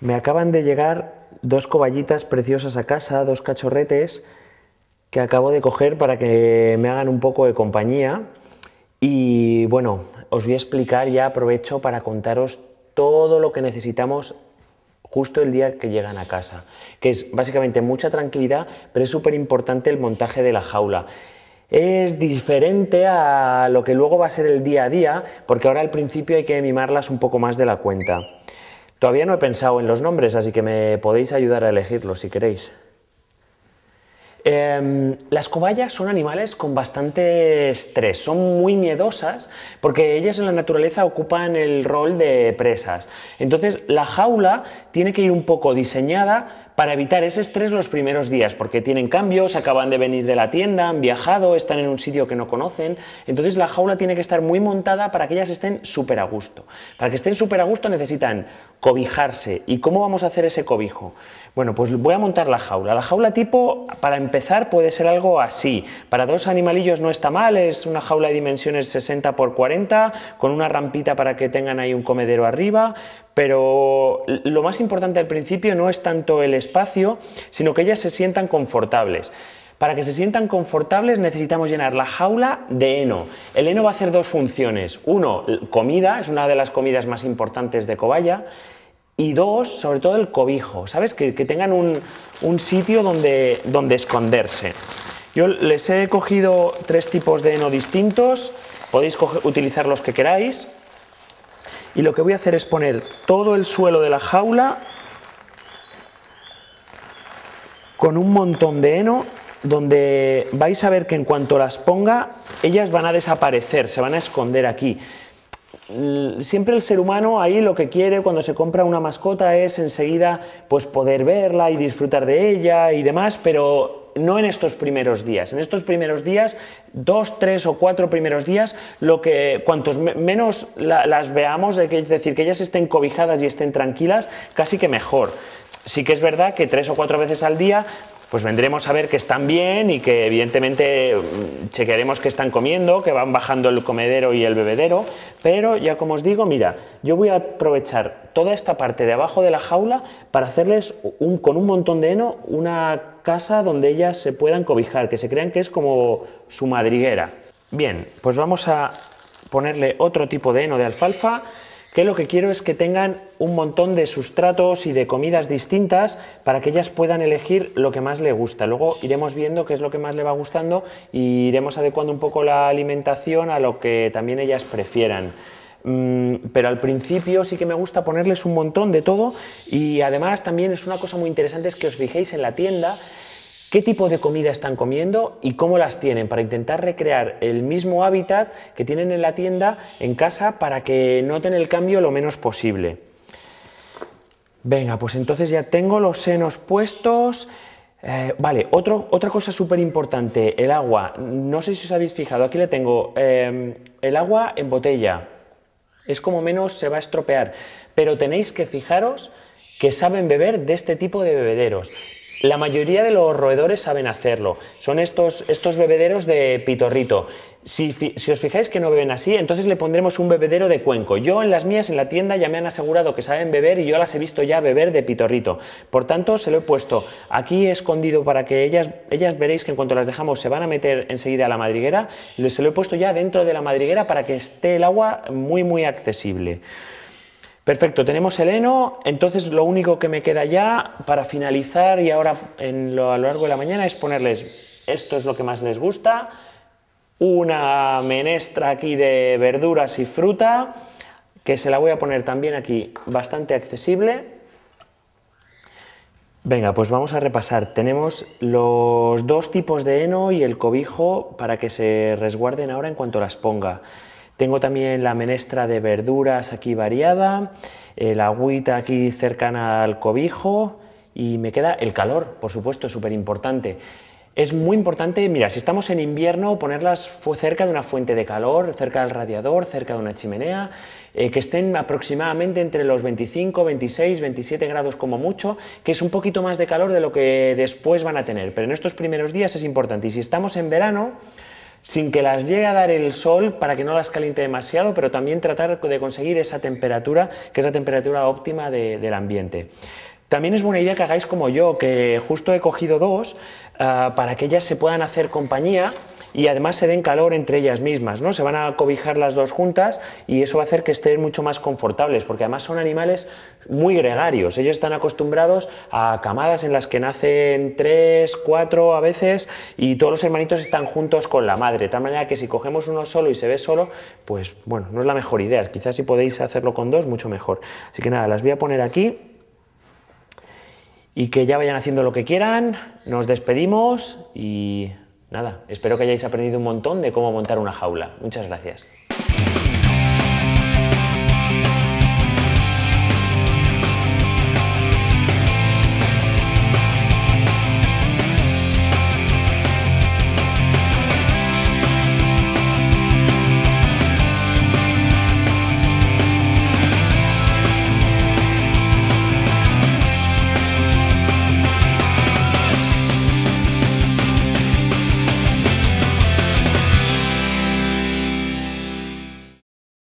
Me acaban de llegar dos cobayitas preciosas a casa, dos cachorretes que acabo de coger para que me hagan un poco de compañía. Y bueno, os voy a explicar, ya aprovecho para contaros todo lo que necesitamos justo el día que llegan a casa, que es básicamente mucha tranquilidad, pero es súper importante el montaje de la jaula. Es diferente a lo que luego va a ser el día a día, porque ahora al principio hay que mimarlas un poco más de la cuenta. Todavía no he pensado en los nombres, así que me podéis ayudar a elegirlos si queréis. Las cobayas son animales con bastante estrés, son muy miedosas porque ellas en la naturaleza ocupan el rol de presas. Entonces la jaula tiene que ir un poco diseñada para evitar ese estrés los primeros días, porque tienen cambios, acaban de venir de la tienda, han viajado, están en un sitio que no conocen. Entonces la jaula tiene que estar muy montada para que ellas estén súper a gusto. Para que estén súper a gusto necesitan cobijarse. ¿Y cómo vamos a hacer ese cobijo? Bueno, pues voy a montar la jaula. La jaula tipo, para empezar, puede ser algo así. Para dos animalillos no está mal, es una jaula de dimensiones 60 x 40, con una rampita para que tengan ahí un comedero arriba, pero lo más importante al principio no es tanto el espacio, sino que ellas se sientan confortables. Para que se sientan confortables necesitamos llenar la jaula de heno. El heno va a hacer dos funciones. Uno, comida, es una de las comidas más importantes de cobaya. Y dos, sobre todo el cobijo, ¿sabes? Que tengan un sitio donde esconderse. Yo les he cogido tres tipos de heno distintos, podéis utilizar los que queráis. Y lo que voy a hacer es poner todo el suelo de la jaula con un montón de heno, donde vais a ver que en cuanto las ponga, ellas van a desaparecer, se van a esconder aquí. Siempre el ser humano ahí lo que quiere cuando se compra una mascota es enseguida pues poder verla y disfrutar de ella y demás, pero no en estos primeros días. En estos primeros días, 2, 3 o 4 primeros días, cuantos menos las veamos, es decir, que ellas estén cobijadas y estén tranquilas, casi que mejor. Sí que es verdad que 3 o 4 veces al día pues vendremos a ver que están bien y que evidentemente chequearemos que están comiendo, que van bajando el comedero y el bebedero, pero ya como os digo, mira, yo voy a aprovechar toda esta parte de abajo de la jaula para hacerles con un montón de heno una casa donde ellas se puedan cobijar, que se crean que es como su madriguera. Bien, pues vamos a ponerle otro tipo de heno de alfalfa, que lo que quiero es que tengan un montón de sustratos y de comidas distintas para que ellas puedan elegir lo que más les gusta. Luego iremos viendo qué es lo que más le va gustando y iremos adecuando un poco la alimentación a lo que también ellas prefieran. Pero al principio sí que me gusta ponerles un montón de todo y además también es una cosa muy interesante es que os fijéis en la tienda qué tipo de comida están comiendo y cómo las tienen, para intentar recrear el mismo hábitat que tienen en la tienda en casa para que noten el cambio lo menos posible. Venga, pues entonces ya tengo los senos puestos. Vale, otra cosa súper importante, el agua. No sé si os habéis fijado, aquí le tengo el agua en botella. Es como menos se va a estropear, pero tenéis que fijaros que saben beber de este tipo de bebederos. La mayoría de los roedores saben hacerlo, son estos bebederos de pitorrito. Si os fijáis que no beben así, entonces le pondremos un bebedero de cuenco. Yo en las mías, en la tienda, ya me han asegurado que saben beber y yo las he visto ya beber de pitorrito. Por tanto, se lo he puesto aquí escondido para que ellas veréis que en cuanto las dejamos se van a meter enseguida a la madriguera. Se lo he puesto ya dentro de la madriguera para que esté el agua muy accesible. Perfecto, tenemos el heno, entonces lo único que me queda ya para finalizar y ahora a lo largo de la mañana es ponerles, esto es lo que más les gusta, una menestra aquí de verduras y fruta, que se la voy a poner también aquí bastante accesible. Venga, pues vamos a repasar, tenemos los dos tipos de heno y el cobijo para que se resguarden ahora en cuanto las ponga. Tengo también la menestra de verduras aquí variada, la agüita aquí cercana al cobijo y me queda el calor, por supuesto, súper importante. Es muy importante, mira, si estamos en invierno, ponerlas cerca de una fuente de calor, cerca del radiador, cerca de una chimenea, que estén aproximadamente entre los 25, 26, 27 grados como mucho, que es un poquito más de calor de lo que después van a tener, pero en estos primeros días es importante. Y si estamos en verano, sin que las llegue a dar el sol para que no las caliente demasiado, pero también tratar de conseguir esa temperatura, que es la temperatura óptima del ambiente. También es buena idea que hagáis como yo, que justo he cogido dos para que ellas se puedan hacer compañía y además se den calor entre ellas mismas, ¿no? Se van a cobijar las dos juntas y eso va a hacer que estén mucho más confortables, porque además son animales muy gregarios. Ellos están acostumbrados a camadas en las que nacen 3, 4 a veces y todos los hermanitos están juntos con la madre, de tal manera que si cogemos uno solo y se ve solo, pues bueno, no es la mejor idea. Quizás si podéis hacerlo con dos, mucho mejor. Así que nada, las voy a poner aquí y que ya vayan haciendo lo que quieran. Nos despedimos y nada, espero que hayáis aprendido un montón de cómo montar una jaula. Muchas gracias.